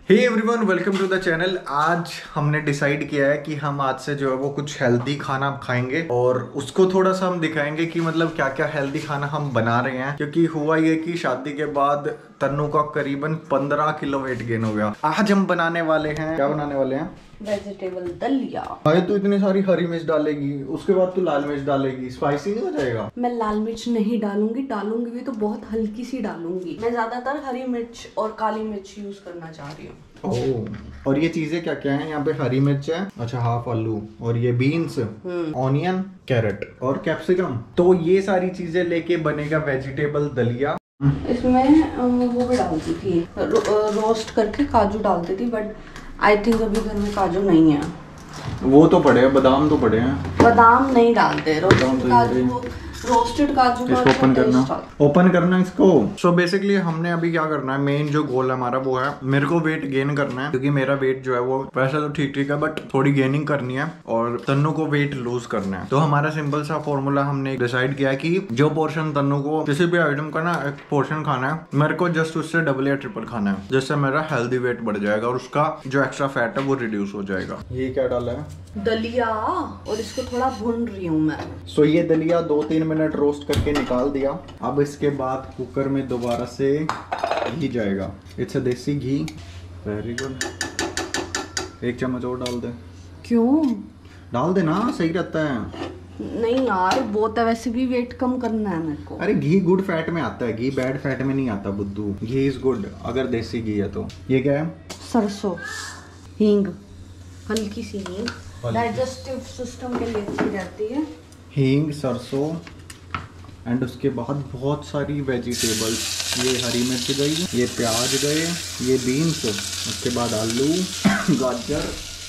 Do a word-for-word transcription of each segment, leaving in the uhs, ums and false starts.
Hey everyone, welcome to the channel. आज हमने decide किया है कि हम आज से जो है वो कुछ हेल्दी खाना खाएंगे और उसको थोड़ा सा हम दिखाएंगे कि मतलब क्या क्या हेल्दी खाना हम बना रहे हैं। क्योंकि हुआ ये कि शादी के बाद तन्नू का करीबन पंद्रह किलो वेट गेन हो गया। आज हम बनाने वाले हैं, क्या बनाने वाले हैं? वेजिटेबल दलिया। भाई तू इतनी सारी हरी मिर्च डालेगी, उसके बाद तू लाल मिर्च डालेगी, स्पाइसी नहीं हो जाएगा? मैं लाल मिर्च नहीं डालूंगी, डालूंगी भी तो बहुत हल्की सी डालूंगी। मैं ज्यादातर हरी मिर्च और काली मिर्च यूज करना चाह रही हूँ। ओह, और ये चीजें क्या क्या हैं? यहाँ पे हरी मिर्च है, अच्छा हाफ आलू, और ये बीन्स, ऑनियन, कैरेट और कैप्सिकम। तो ये सारी चीजें लेके बनेगा वेजिटेबल दलिया। इसमें वो भी डालती थी, रो, रोस्ट करके काजू डालती थी, बट आई थिंक अभी घर में काजू नहीं है। वो तो पड़े हैं, बादाम तो पड़े हैं। बादाम नहीं डालते, रोस्टेड काजू, रोस्टेड काजू का इसको ओपन करना ओपन करना इसको। सो so बेसिकली हमने अभी क्या करना है, मेन जो गोल हमारा वो है, मेरे को वेट गेन करना है। क्योंकि मेरा वेट जो है वो वैसे तो ठीक ठीक है, बट थोड़ी गेनिंग करनी है और तन्नू को वेट लूज करना है। तो हमारा सिंपल सा फॉर्मूला हमने डिसाइड किया कि जो पोर्शन तन्नू को किसी भी आइटम का ना एक पोर्शन खाना है, मेरे को जस्ट उससे डबल या ट्रिपल खाना है, जिससे मेरा हेल्दी वेट बढ़ जाएगा और उसका जो एक्स्ट्रा फैट है वो रिड्यूस हो जाएगा। ये क्या डाला है? दलिया, और इसको थोड़ा भून रही हूँ मैं। सो ये दलिया दो तीन मिनट रोस्ट करके निकाल दिया। अब इसके बाद कुकर में दोबारा से घी जाएगा। इट्स अ देसी घी, वेरी गुड। एक चम्मच और डाल दे। क्यों? डाल दे ना, सही रहता है। नहीं यार, वो तो वैसे भी वेट कम करना है मेरे को। अरे घी गुड फैट में आता है, घी बैड फैट में नहीं आता बुद्धू। घी इज गुड अगर देसी घी है तो। ये क्या है? सरसों, हींग, हल्की सी हींग, डाइजेस्टिव सिस्टम के लिए अच्छी रहती है। हींग, सरसों, एंड उसके बाद बहुत सारी वेजिटेबल्स। ये हरी मिर्च गई, ये प्याज गए, ये बीन्स, उसके बाद आलू, गाजर।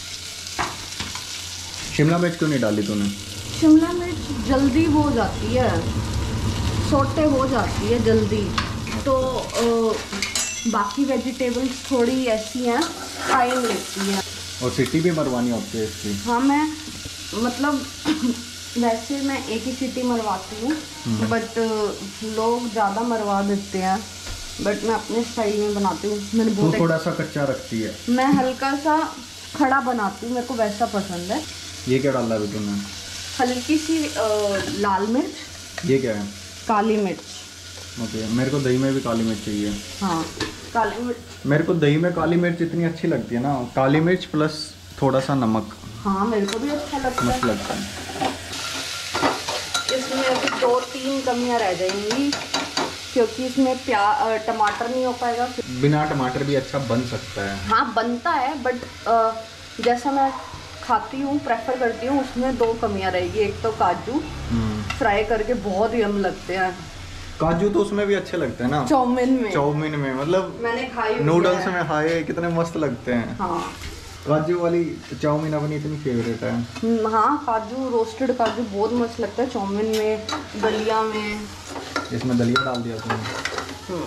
शिमला मिर्च क्यों नहीं डाली तूने? शिमला मिर्च जल्दी हो जाती है, सोटे हो जाती है जल्दी, तो आ, बाकी वेजिटेबल्स थोड़ी ऐसी हैं, टाइम लेती हैं। और सीटी भी मरवानी होती है इसकी? हाँ, मैं मतलब वैसे मैं एक ही सीटी मरवाती हूँ, बट लोग ज़्यादा मरवा देते हैं, बट मैं अपने स्टाइल में बनाती हूँ। मैंने बहुत थोड़ा सा कच्चा रखती है। मैं हल्का सा खड़ा बनाती हूँ, मेरे को वैसा पसंद है। ये क्या डाला है तूने? हल्की सी आ, लाल मिर्च। ये क्या है? काली मिर्च। ओके, मेरे को दही में भी काली मिर्च चाहिए। हाँ, काली मिर्च। मेरे को दही में काली मिर्च इतनी अच्छी लगती है ना, काली मिर्च प्लस थोड़ा सा नमक। हाँ, मेरे को भी अच्छा लगता मस्त है। लगता है। इसमें अभी दो तीन कमियां रह जाएंगी, क्योंकि इसमें प्याज टमाटर नहीं हो पाएगा। बिना टमाटर भी अच्छा बन सकता है। हाँ, बनता है, बट जैसा मैं खाती हूँ, प्रेफर करती हूँ, उसमें दो कमियां रहेगी। एक तो काजू फ्राई करके बहुत यम लगते हैं। काजू तो उसमें भी अच्छे लगते हैं ना, चाउमीन में। चाउमीन में मतलब मैंने खाई, नूडल्स में हाय कितने मस्त लगते हैं। हाँ, काजू वाली चाउमीन अपनी इतनी फेवरेट है। हाँ, काजू, रोस्टेड काजू बहुत मस्त लगता है चाउमीन में, दलिया में। इसमें दलिया डाल दिया तुमने।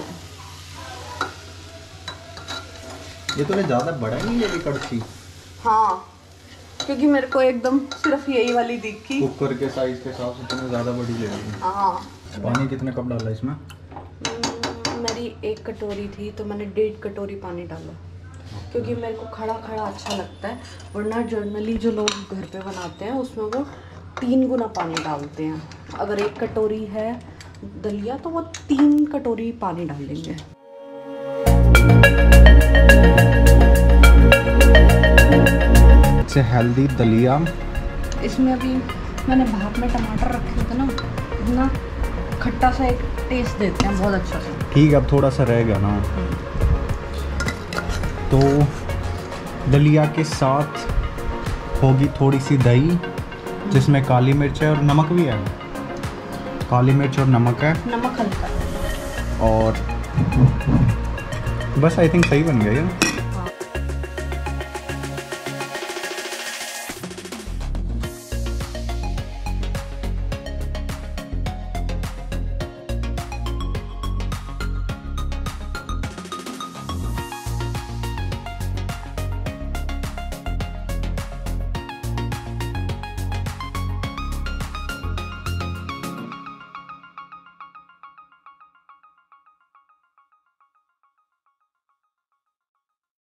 ये तूने ज्यादा बड़ा नहीं ले ली कड़छी? हाँ, क्योंकि मेरे को एकदम सिर्फ यही वाली दिखी। कुकर के साइज के हिसाब से तूने ज्यादा बड़ी ले ली। हाँ। पानी कितने कप डाला इसमें? मेरी एक कटोरी थी तो मैंने डेढ़ कटोरी पानी डाला, क्योंकि मेरे को खड़ा खड़ा अच्छा लगता है। वरना जनरली जो लोग घर पे बनाते हैं उसमें वो तीन गुना पानी डालते हैं। अगर एक कटोरी है दलिया तो वो तीन कटोरी पानी डालेंगे। हेल्दी दलिया। इसमें अभी मैंने भाप में टमाटर रखे थे ना, इतना खट्टा सा एक टेस्ट देते हैं, बहुत अच्छा सा। ठीक है, अब थोड़ा सा रहेगा ना, तो दलिया के साथ होगी थोड़ी सी दही, जिसमें काली मिर्च है और नमक भी है। काली मिर्च और नमक है, नमक हल्का, और बस आई थिंक सही बन गया ये।